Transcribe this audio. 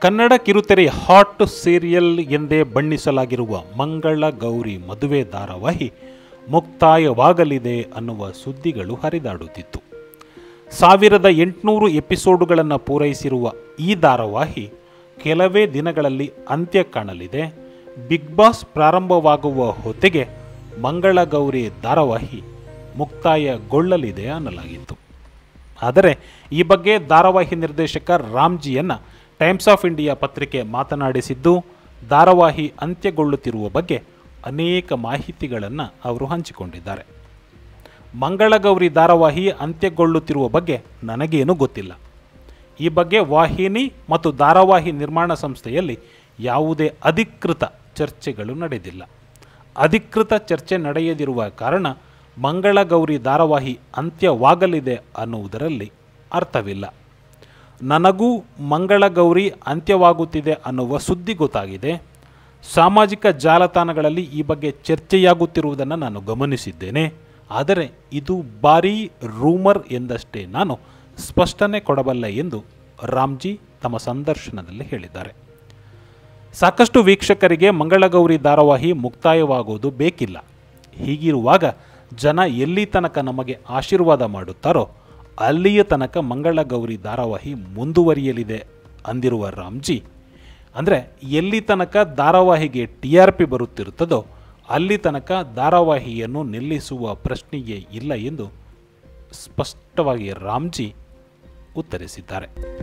ಕನ್ನಡ ಕಿರುತೆರೆ hot serial ಎಂದೇ ಬಣ್ಣಿಸಲಾಗಿರುವ ಮಂಗಳ ಗೌರಿ ಮದುವೆ ಧಾರಾವಾಹಿ ಮುಕ್ತಾಯವಾಗಲಿದೆ ಅನ್ನುವ ಸುದ್ದಿಗಳು ಹರಿದಾಡುತ್ತಿತ್ತು. 1800 ಎಪಿಸೋಡುಗಳನ್ನು ಪೂರೈಸಿರುವ ಈ ಧಾರಾವಾಹಿ ಕೆಲವೇ ದಿನಗಳಲ್ಲಿ ಅಂತ್ಯ ಕಾಣಲಿದೆ. ಬಿಗ್ ಬಾಸ್ ಪ್ರಾರಂಭವಾಗುವ ಹೊತ್ತಿಗೆ ಮಂಗಳ ಗೌರಿ ಧಾರಾವಾಹಿ ಮುಕ್ತಾಯಗೊಳ್ಳಲಿದೆ ಅನ್ನಲಾಗಿತ್ತು. ಆದರೆ ಈ ಬಗ್ಗೆ ಧಾರಾವಾಹಿ ನಿರ್ದೇಶಕ ರಾಮ್ಜಿಯನ್ನು ಟೈಮ್ಸ್ ಆಫ್ ಇಂಡಿಯಾ ಪತ್ರಿಕೆ ಮಾತನಾಡಿಸಿದ್ದು, ಧಾರಾವಾಹಿ ಅಂತ್ಯಗೊಳ್ಳುತ್ತಿರುವ ಬಗ್ಗೆ ಅನೇಕ ಮಾಹಿತಿಗಳನ್ನು ಅವರು ಹಂಚಿಕೊಂಡಿದ್ದಾರೆ. ಮಂಗಳಗೌರಿ ಧಾರಾವಾಹಿ ಅಂತ್ಯಗೊಳ್ಳುತ್ತಿರುವ ಬಗ್ಗೆ ನನಗೇನೂ ಗೊತ್ತಿಲ್ಲ. ಈ ಬಗ್ಗೆ ವಾಹಿನಿ ಮತ್ತು ಧಾರಾವಾಹಿ ನಿರ್ಮಾಣ ಸಂಸ್ಥೆಯಲ್ಲಿ ಯಾವುದೇ ಅಧಿಕೃತ ಚರ್ಚೆಗಳು ನಡೆದಿಲ್ಲ. ಅಧಿಕೃತ ಚರ್ಚೆ ನಡೆಯದಿರುವ ಕಾರಣ ಮಂಗಳಗೌರಿ ಧಾರಾವಾಹಿ ಅಂತ್ಯವಾಗಲಿದೆ ಅನ್ನುವುದರಲ್ಲಿ ಅರ್ಥವಿಲ್ಲ. ನನಗೂ ಮಂಗಳಗೌರಿ ಅಂತ್ಯವಾಗುತ್ತಿದೆ ಅನ್ನುವ ಸುದ್ದಿ ಗೊತ್ತಾಗಿದೆ. ಸಾಮಾಜಿಕ ಜಾಲತಾಣಗಳಲ್ಲಿ ಈ ಬಗ್ಗೆ ಚರ್ಚೆಯಾಗುತ್ತಿರುವುದನ್ನು ನಾನು ಗಮನಿಸಿದ್ದೇನೆ. ಆದರೆ ಇದು ಭಾರೀ ರೂಮರ್ ಎಂದಷ್ಟೇ ನಾನು ಸ್ಪಷ್ಟನೆ ಕೊಡಬಲ್ಲೆ ಎಂದು ರಾಮ್ಜಿ ತಮ್ಮ ಸಂದರ್ಶನದಲ್ಲಿ ಹೇಳಿದ್ದಾರೆ. ಸಾಕಷ್ಟು ವೀಕ್ಷಕರಿಗೆ ಮಂಗಳಗೌರಿ ಧಾರಾವಾಹಿ ಮುಕ್ತಾಯವಾಗುವುದು ಬೇಕಿಲ್ಲ. ಹೀಗಿರುವಾಗ ಜನ ಎಲ್ಲಿ ತನಕ ನಮಗೆ ಆಶೀರ್ವಾದ ಮಾಡುತ್ತಾರೋ ಅಲ್ಲಿಯ ತನಕ ಮಂಗಳಗೌರಿ ಧಾರಾವಾಹಿ ಮುಂದುವರಿಯಲಿದೆ ಅಂದಿರುವ ರಾಮ್ಜಿ, ಅಂದರೆ ಎಲ್ಲಿ ತನಕ ಧಾರಾವಾಹಿಗೆ TRP ಬರುತ್ತಿರುತ್ತದೋ ಅಲ್ಲಿ ತನಕ ಧಾರಾವಾಹಿಯನ್ನು ನಿಲ್ಲಿಸುವ ಪ್ರಶ್ನೆಯೇ ಇಲ್ಲ ಎಂದು ಸ್ಪಷ್ಟವಾಗಿ ರಾಮ್ಜಿ ಉತ್ತರಿಸಿದ್ದಾರೆ.